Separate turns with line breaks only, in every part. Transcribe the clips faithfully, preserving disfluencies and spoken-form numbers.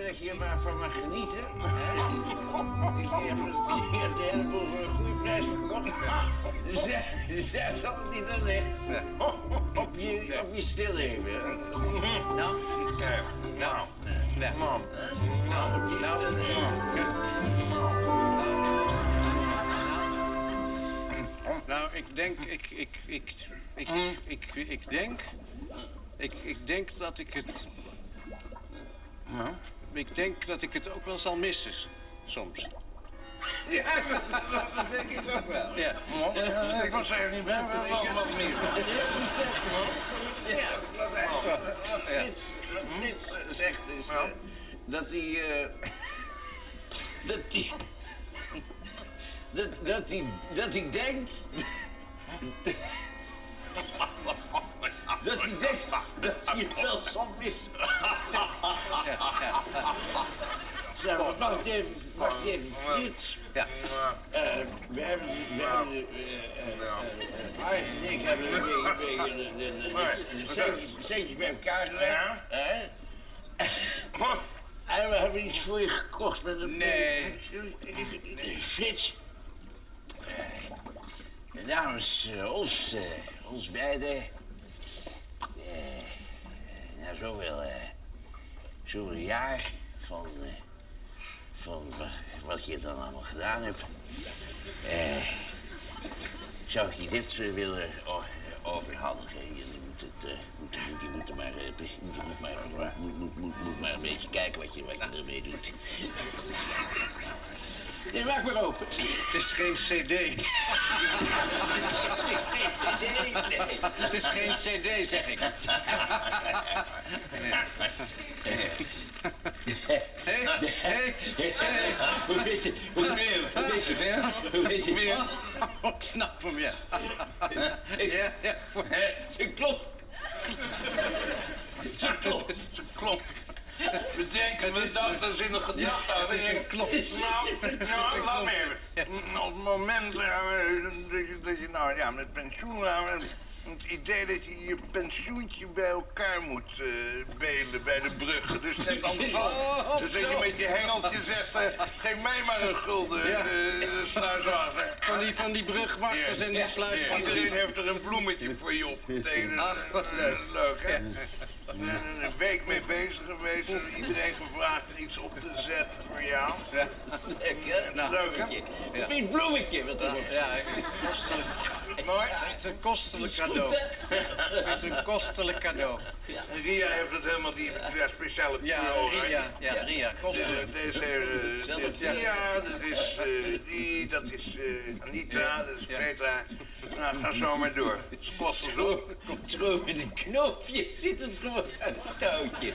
dat je er maar van mag genieten. Hè? Je hebt het- je hebt de hele boel voor een goede prijs verkocht. Dus, eh, dus daar zal het niet aan liggen. Op je, op je stilleven. hè?
Nou,
Nee.
nou, weg.
Mam.
Nou, op je
Nou,
stilleven.
Nou, ik denk, ik, ik, ik, ik, ik, ik, ik denk, ik, ik denk dat ik het,
Nou?
ik denk dat ik het ook wel zal missen, soms.
Ja, dat, dat denk ik ook wel.
Ja.
Ja, ik was er niet bij, maar dat was wat meer.
Ja, wat, hij, wat, wat
Ja.
Frits, wat Frits eh, zegt is
Ja.
eh, dat hij... eh, dat hij... Dat, dat, hij, dat hij denkt... Dat hij denkt dat hij het wel zal missen. Zeg maar, wacht even, wacht even, Frits.
Ja.
Eh, we hebben, we hebben, eh, eh, eh, Aart en ik hebben een beetje, een beetje de, de, de, de centjes, centjes bij elkaar gelegd.
Ja.
Hè? En we hebben iets voor je gekocht met een...
Nee.
Frits. eh, Namens eh, ons, eh, ons beiden... eh, na zoveel, eh, zoveel jaar van... eh, van wa- wat je dan allemaal gedaan hebt... eh, zou ik je dit eh, willen o- overhandigen. Je moet het, eh, moet, moet, je moet er maar, eh, moet, moet, maar, moet, moet, moet, moet maar een beetje kijken wat je, wat je ermee doet. Nee, maak maar open.
Het is geen cd. Het is geen cd, zeg ik. Hé, hé, hé.
Hoe weet je? Hoe weet je? Hoe weet je? Hoe weet je?
Oh, ik snap hem, ja. Ja, ja.
Ze klopt. Ze klopt.
Ze klopt.
Betekent we dat als in een gedachte
Ja, het is een klop.
Nou, nou, laat me even. Op het moment eh, dat je, dat je nou ja, met pensioen... nou, het idee dat je je pensioentje bij elkaar moet uh, belen bij de bruggen. Dus net andersom.
Oh,
Dus dat je met je hengeltje zegt, uh, geef mij maar een gulden
Ja.
uh, sluiswagen.
Van die, van die brugwachters en die
Ja,
sluiswachters.
iedereen heeft er een bloemetje voor je opgetekend.
Ach, wat
Uh,
leuk.
leuk, hè? We zijn er een week mee bezig geweest en iedereen gevraagd er iets op te zetten voor jou.
Ja.
Lekker.
Nou, leuk, hè?
Ik vind het bloemetje wat
Ja,
erop
ja,
zit.
kostelijk.
Mooi.
Het is een kostelijk
Is goed,
cadeau.
hè?
Het is een kostelijk cadeau.
En Ria heeft het helemaal die ja, speciale
Ja,
kleur oranje.
Ria, ja, Ria,
De-
kostelijk.
Deze, uh, dit is Ria, dat is uh, die, dat is uh, Anita, dat is
Ja.
Petra. Nou, ga zo maar door. Het is kostelijk hoor.
Het is gewoon met een knoopje. Zit het gewoon aan het touwtje.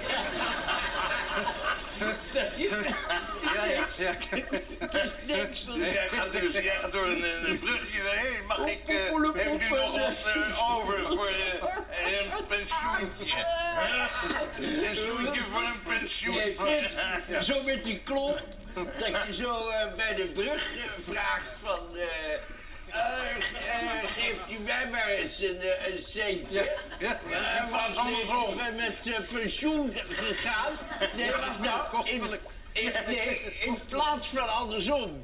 Snap je?
Ja, ja, ja.
Het is niks.
Dus jij gaat, dus, jij gaat door een, een brugje. Hé, hey, mag ik, uh, heeft u nog wat uh, over voor uh, een pensioentje? Huh? Een zoentje voor een pensioen.
Nee, Frits, zo met die klop, dat je zo uh, bij de brug uh, vraagt van... Uh, uh, uh, geeft u mij maar eens een, uh, een centje.
Ja,
Uh,
in plaats
want
andersom.
ik ben met uh, pensioen gegaan. Nee, wacht nou. In,
kostelijk.
in, nee, in plaats van andersom.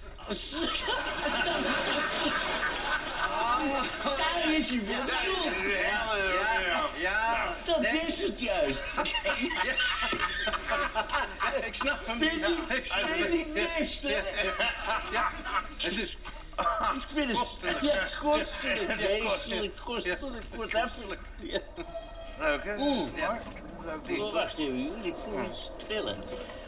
Daar is hij voor bedoeld.
Ja, ja,
Ja,
Dat
nee,
is het juist.
ik snap hem.
Ben
Ja,
niet,
ik snap
ben
hem.
niet meester.
Ja, het is
Ik vind het
Kostelijk.
Ja, kostelijk. Meesterlijk, kostelijk, voortreffelijk. Ja.
leuk hè?
Oeh.
Ja.
Leuk
Oh, wacht even, jongens, ik voel iets trillen.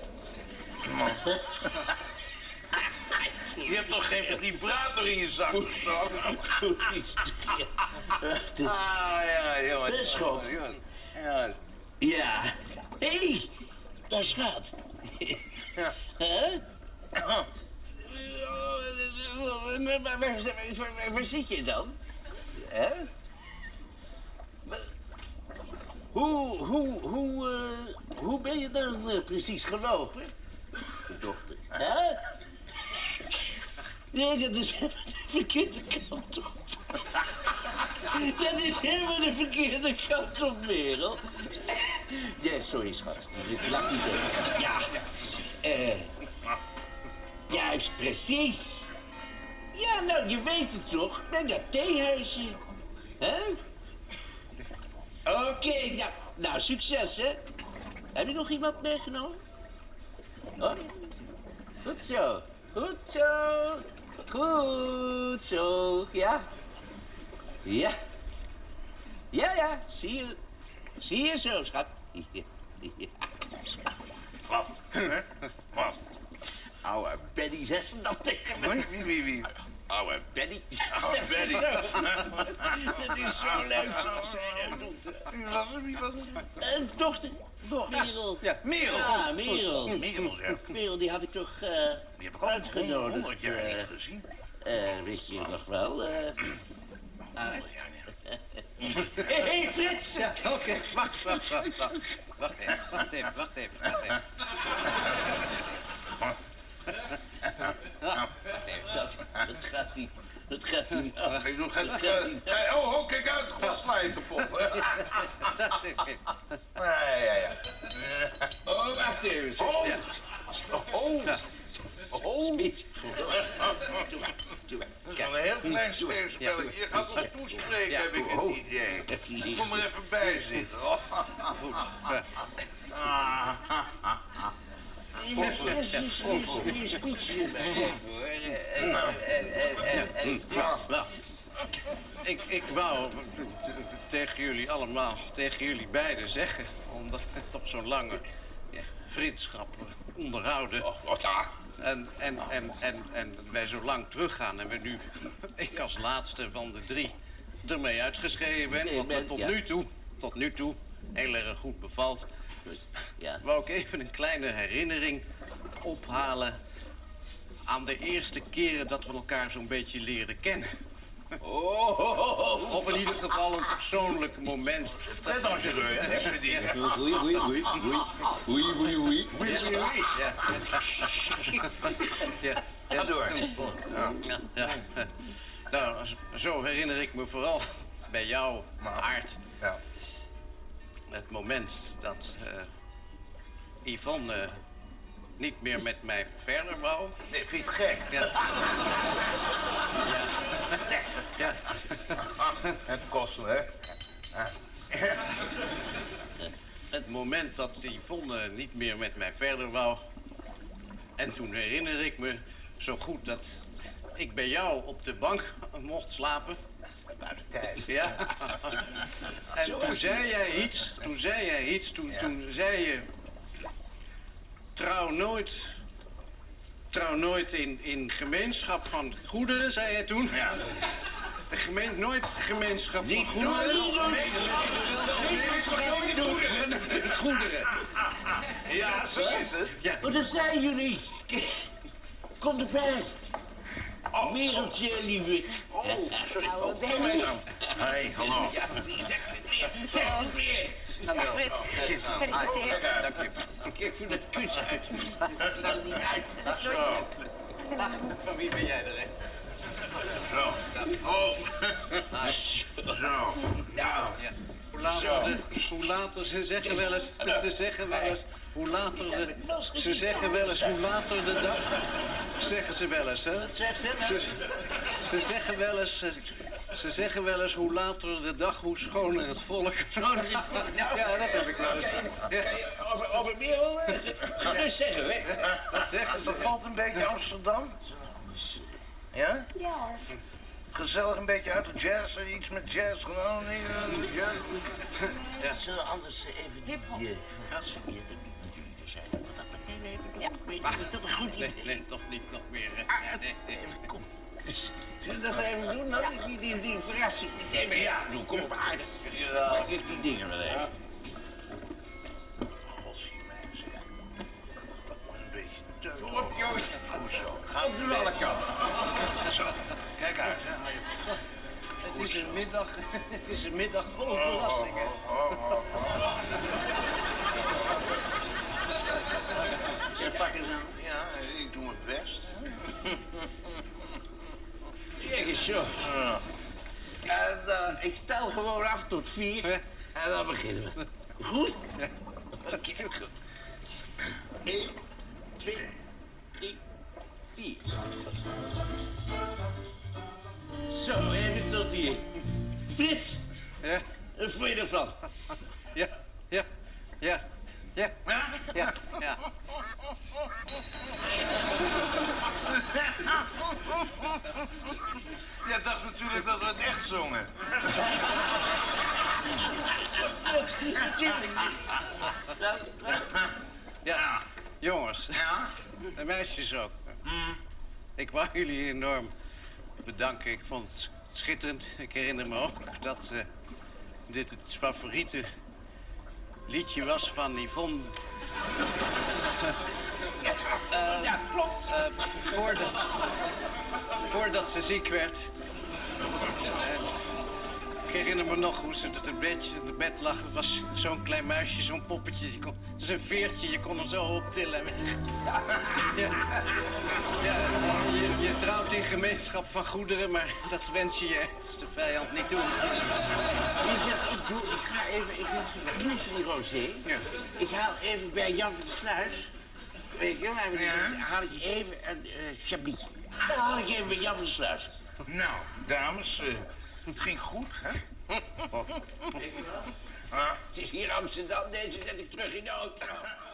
Je hebt toch geen vibrator in je zak gestoken?
Ik voel iets trillen.
Ah, ja, jongen.
Bisschop.
Ja.
Ja. Hé, hey, daar staat.
Ja.
Hè? Waar, waar, waar, waar, waar zit je dan? Hè? Hoe, hoe, hoe, uh, hoe ben je dan uh, precies gelopen? Dochter. Hè? Nee, dat is helemaal de verkeerde kant op. Dat is helemaal de verkeerde kant op, Merel. Ja, sorry, schat. Ik lach niet op. Ja. Eh... Juist, precies. Ja, nou, je weet het toch? Met dat theehuisje. Hè? Oké, okay, nou, nou, succes, hè? Heb je nog iemand meegenomen? Oh, goed zo. Goed zo. Goed zo. Ja. Ja. Ja, ja. Zie je. Zie je zo, schat. Ja.
Wat? Wat?
Oude Benny zegt ze dat tegen me.
Wie, wie, wie? wie?
Oude Benny.
Oude Benny.
Dat is zo leuk zoals zij dat doet.
Wie was het? Wie was het?
Een dochter. Merel.
Ja, Merel.
Ja, Merel.
Merel, ja.
Merel, die had ik toch uh,
Die heb ik al
uitgenodigd.
honderd jaar
eh,
niet gezien.
eh, weet je nog wel? eh ah.
Honderd jaar niet.
Hé, hey, Frits!
Ja, oké. Okay. Wacht, wacht, wacht, wacht. Wacht even, wacht even, wacht even, wacht even. Wacht even.
Dat, dat gaat niet. Dat gaat niet. af.
Ik doe
Dat
geen...
gaat niet. af.
eh, Oh, oh, kijk uit, het glas sla je kapot.
Dat is het.
Ja, ja, ja.
Oh, wacht even.
Oh.
Ja.
Oh. Oh.
Beetje goed, hoor. Doe maar, doe maar.
Dat is wel een heel klein steekspelletje. Je gaat ons toespreken,
Ja.
heb ik het
Oh.
idee.
Hier.
Kom er even bij zitten.
Hier is een speech erbij, hoor. En, en, en, en, en,
Ja, wel. Ik, ik wou t- tegen jullie allemaal, tegen jullie beiden zeggen, omdat we toch zo'n lange ja, vriendschap onderhouden.
Oh, wat ja.
En, en, en, en, en wij zo lang teruggaan en we nu, ik als laatste van de drie, ermee uitgeschreven ben.
Nee,
Wat me
ben-
tot
ja.
nu toe, tot nu toe, heel erg goed bevalt.
Ja.
Wou ik even een kleine herinnering ophalen aan de eerste keren dat we elkaar zo'n beetje leerden kennen.
Oh, oh, oh, oh.
Of in ieder geval een persoonlijk moment.
Let dan, chirurg, hè? Niks verdienen.
Oei, oei, oei, oei. Oei, oei, oei.
Oei, oei, oei.
Ja. Ja.
Ga door. Ja.
Ja, ja. Nou, zo herinner ik me vooral bij jou, Aart,
Ja.
het moment dat uh, Yvonne uh, niet meer met mij verder wou.
Nee, vind je het gek?
Ja. Ja. Ja.
Het kosten, hè?
Het moment dat Yvonne niet meer met mij verder wou. En toen herinner ik me zo goed dat ik bij jou op de bank mocht slapen.
Buiten tijd.
Ja. En toen zei jij iets, toen zei jij iets, toen,
Ja.
toen zei je... Trouw nooit, trouw nooit in, in gemeenschap van goederen, zei jij toen.
Ja.
De gemeen, nooit gemeenschap van
Niet
goederen.
doen, niet doen.
Goederen.
Ja, zo is het.
Ja.
Oh, daar zijn jullie. Kom erbij. Mereltje, lieve.
Oh, sorry.
Oude Benny.
Hey, hallo.
Ja, zeg het weer. Zeg het weer.
Dag Frits. Gefeliciteerd.
Kijk uit.
Kijk voor dat kus uit. Dat ziet er niet uit.
Zo.
Van wie ben jij er, hè?
Zo. Oh. Zo.
Nou,
Hoe later, de, hoe later ze zeggen wel eens, ze zeggen wel eens, hoe later de, ze zeggen wel eens, hoe later de dag, zeggen ze wel eens, hè?
zeg ze maar.
Ze, ze zeggen wel eens, ze, ze zeggen wel eens, hoe later de dag, hoe schoner het volk.
Nou,
Ja, dat heb ik wel eens.
Kan je over, over Merel uh, zeggen, hè?
Dat zeggen ze.
Bevalt een beetje Amsterdam? Ja?
Ja hoor.
Gezellig een beetje uit de jazz, eh, iets met jazz gedaan. eh, jazz.
Ja.
Zullen we anders even die uh, verrassen hier de er zijn? Dat dat meteen even doen?
Ja.
Weet je, is dat een goed
Nee,
idee?
nee, toch niet nog meer. hè?
Ah, het-
Nee, nee.
even, kom. Zullen we dat even doen? Dan die, die, die verrassing meteen weer ja doen. Kom op, uit. Maak ik die dingen wel even.
Godzie mensen. Dat moet een beetje teug.
Kom op, Joost.
Goed zo.
Ga op de alle kanten.
Zo. Kijk uit, hè.
Het is een middag, het is een middag vol
Oh,
verrassingen.
oh, oh, oh, oh.
Zeg, pak eens aan.
Ja, ik doe mijn best.
Kijk eens zo.
Ja.
En uh, ik tel gewoon af tot vier. En dan beginnen we. Goed? Heel goed. Eén, twee, drie, vier. Zo, even tot hier. Frits,
Ja,
een vond je ervan?
ja, ja, ja, ja, ja, ja.
Jij dacht natuurlijk dat we het echt zongen.
Frits, natuurlijk niet. Nou,
Ja, jongens.
Ja?
En meisjes ook.
Mm.
Ik wou jullie enorm bedanken. Ik vond het schitterend. Ik herinner me ook dat eh, dit het favoriete liedje was van Yvonne. Eh,
ja, klopt.
eh, voordat, voordat ze ziek werd. En ik herinner me nog hoe ze op het bedje, op het bed lag. Het was zo'n klein muisje, zo'n poppetje. Die kon, het is een veertje, je kon hem zo optillen. Ja, ja je, je trouwt in gemeenschap van goederen, maar dat wens je je ergste vijand niet toe.
Weet je wat ik doe? Ik ga even, ik ga naar Klussenniveaus heen.
Ja.
Ik haal even bij Jan van der Sluis. Weet je, waar we die-
Ja?
haal ik even een uh, chablis. Dan haal ik even bij Jan van der Sluis.
Nou, dames, eh, het ging goed, hè?
Weet je wel?
Ah.
Het is hier Amsterdam, deze zet ik terug in de auto.